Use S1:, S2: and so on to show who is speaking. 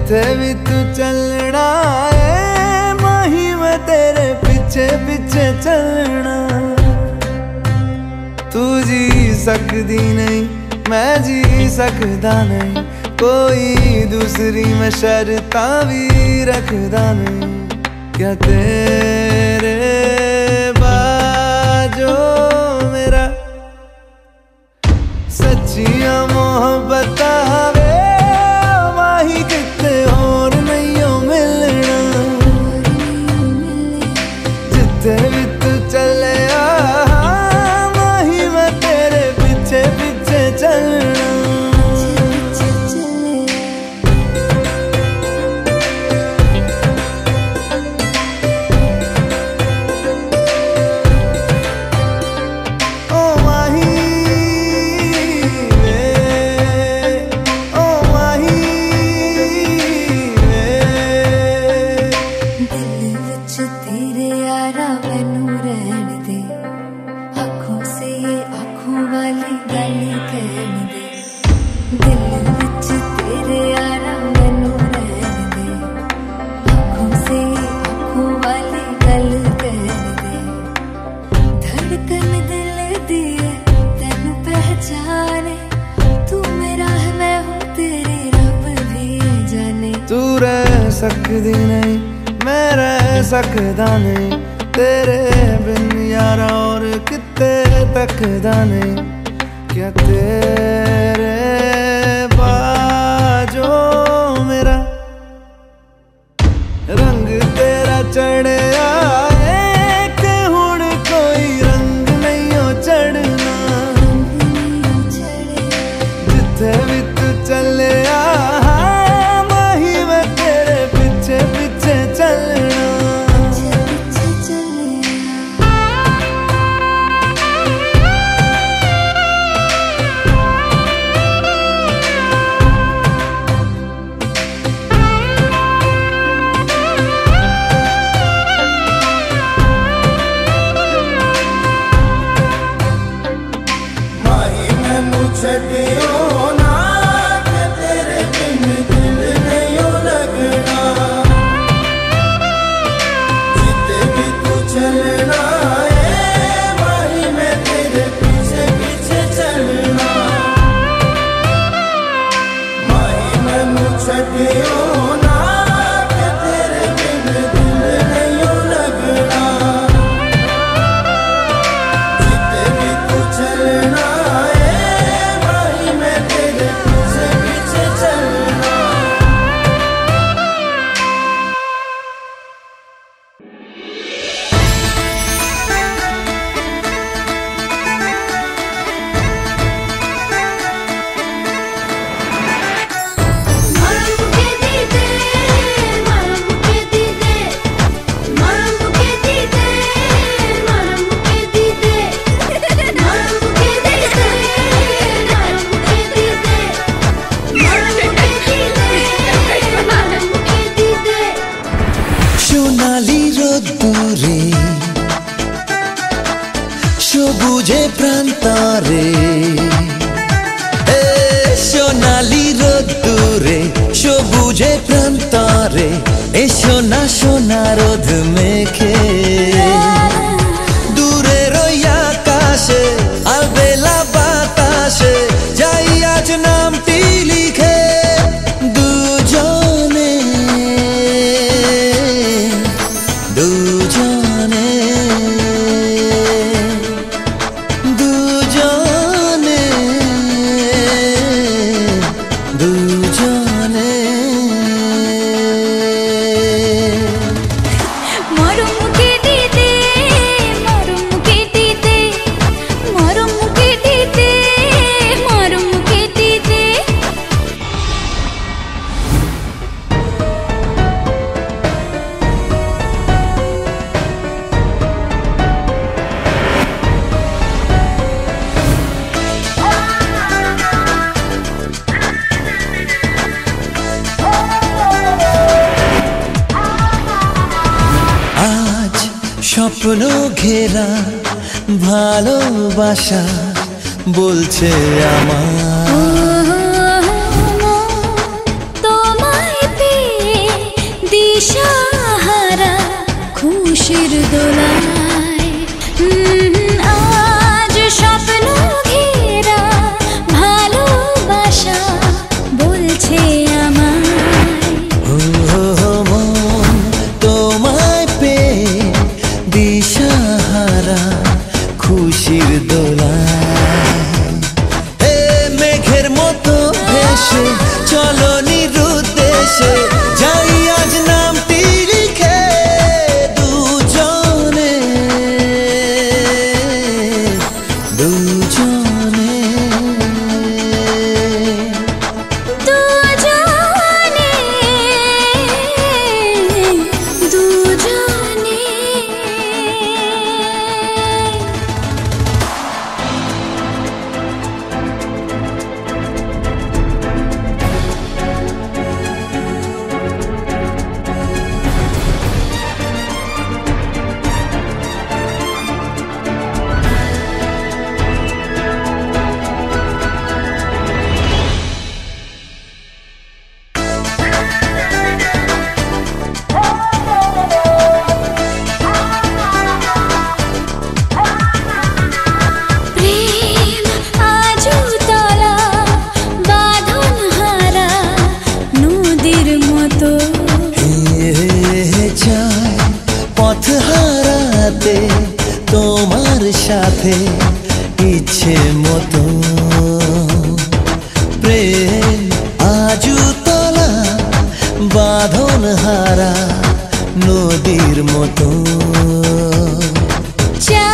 S1: जिथे भी तू चलना है माही मैं तेरे पीछे पीछे चलना। तू जी सकदी नहीं मैं जी सकदा नहीं, कोई दूसरी मैं शर्तां भी रखदा नहीं। क्या तेरे बाजो मेरा सच्चियां मोहब्बत वे माही किते और नहीं हो मिलना। जिथे भी तू चले माही मैं तेरे पीछे पीछे चलना। सकदी नहीं मैं रह सकदा नहीं, तेरे बिन यारा और किते तकदा नहीं। क्या तेरे बाजो मेरा रंग तेरा चढ़े आए कि हुण कोई रंग नहीं हो चढ़ना। जिथे भी तू चले
S2: সবুজে প্রান্তরে সোনালি রোদ্দুরে সবুজে প্রান্তরে এ সোনা সোনা রোদ মেখে দূরের ওই আকাশে আলবেলা বাতাসে যাই আজ নামটি লিখে দুজনে দুজনে স্বপ্ন ঘেরা ভালোবাসা বলছে আমার
S3: তোমায় পেয়ে দিশাহারা খুশির দোলায় আজ স্বপ্ন ঘেরা ভালোবাসা বলছে আমায়
S2: মন তোমায় পেয়ে দিশাহারা খুশির দোলায় মেঘের মতো ভেসে চলো নিরুদ্দেশে যাই আজ নামটি লিখে দুজনে দুজনে
S3: দুজনে প্রেম আজও তলা বাঁধন হারা নদীর মতো
S2: চাই পথ হারাতে তোমার সাথে ইচ্ছে মতো প্রেম আজু তলা বাঁধন হারা নদীর মতো
S3: চা